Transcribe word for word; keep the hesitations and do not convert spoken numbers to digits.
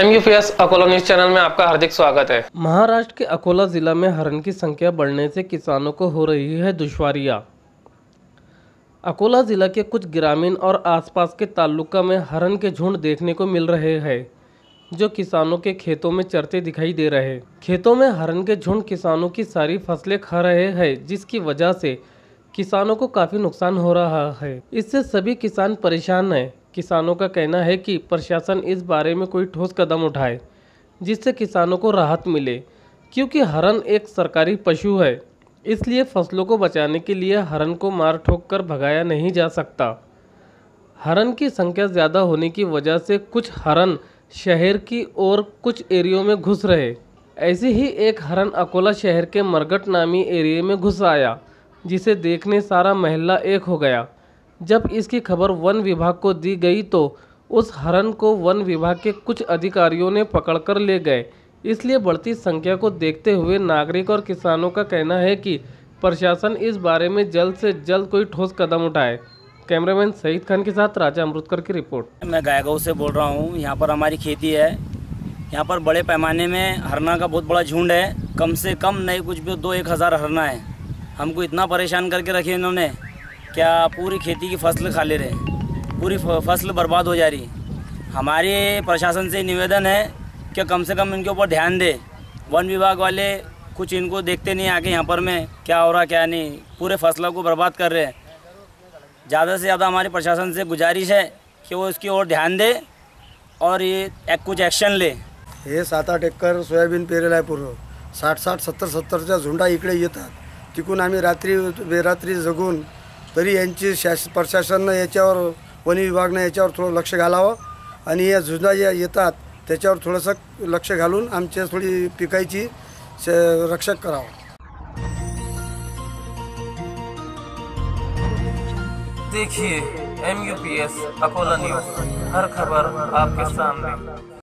M U P S Akola news channel में आपका हार्दिक स्वागत है। महाराष्ट्र के अकोला जिला में हरण की संख्या बढ़ने से किसानों को हो रही है दुश्वारियां। अकोला जिला के कुछ ग्रामीण और आसपास के तालुका में हरण के झुंड देखने को मिल रहे हैं, जो किसानों के खेतों में चरते दिखाई दे रहे हैं। खेतों में हरण के झुंड किसानों की सारी फसलें खा रहे हैं, जिसकी वजह से किसानों को काफ़ी नुकसान हो रहा है। इससे सभी किसान परेशान हैं। किसानों का कहना है कि प्रशासन इस बारे में कोई ठोस कदम उठाए, जिससे किसानों को राहत मिले, क्योंकि हरण एक सरकारी पशु है, इसलिए फसलों को बचाने के लिए हरण को मार ठोक कर भगाया नहीं जा सकता। हरण की संख्या ज़्यादा होने की वजह से कुछ हरण शहर की और कुछ एरियो में घुस रहे। ऐसे ही एक हरण अकोला शहर के मरगट नामी एरिया में घुस आया, जिसे देखने सारा मोहल्ला एक हो गया। जब इसकी खबर वन विभाग को दी गई तो उस हरण को वन विभाग के कुछ अधिकारियों ने पकड़कर ले गए। इसलिए बढ़ती संख्या को देखते हुए नागरिक और किसानों का कहना है कि प्रशासन इस बारे में जल्द से जल्द कोई ठोस कदम उठाए। कैमरामैन सईद खान के साथ राजा अमृतकर की रिपोर्ट। मैं गायगांव से बोल रहा हूँ। यहाँ पर हमारी खेती है। यहाँ पर बड़े पैमाने में हरना का बहुत बड़ा झुंड है। कम से कम नहीं कुछ भी दो एक हज़ार हरना है। हमको इतना परेशान करके रखे इन्होंने, क्या पूरी खेती की फसल खा ले रहे, पूरी फसल बर्बाद हो जा रही। हमारे प्रशासन से निवेदन है कि कम से कम इनके ऊपर ध्यान दे। वन विभाग वाले कुछ इनको देखते नहीं आके यहाँ पर में क्या हो रहा क्या नहीं, पूरे फसलों को बर्बाद कर रहे हैं। ज़्यादा से ज़्यादा हमारे प्रशासन से गुजारिश है कि वो इसकी ओर ध्यान दे और ये एक कुछ ॲक्शन ले। हे सात आठ एकर सोयाबीन पेरेल आहे पूर्व साठ साठ सत्तर सत्तरच्या झुंडा इकडे येतात। तिकून आम्ही रात्री बेरात्री जगून तरी यांची शास प्रशासनानं याच्यावर वन विभागानं याच्यावर थोडं लक्ष घालावं आणि या झुंडा ज्या येतात त्याच्यावर थोडंसं लक्ष घालून आमच्या थोडी पिकाची रक्षक करावं। देखिए M U P S Akola news, हर खबर आपके सामने।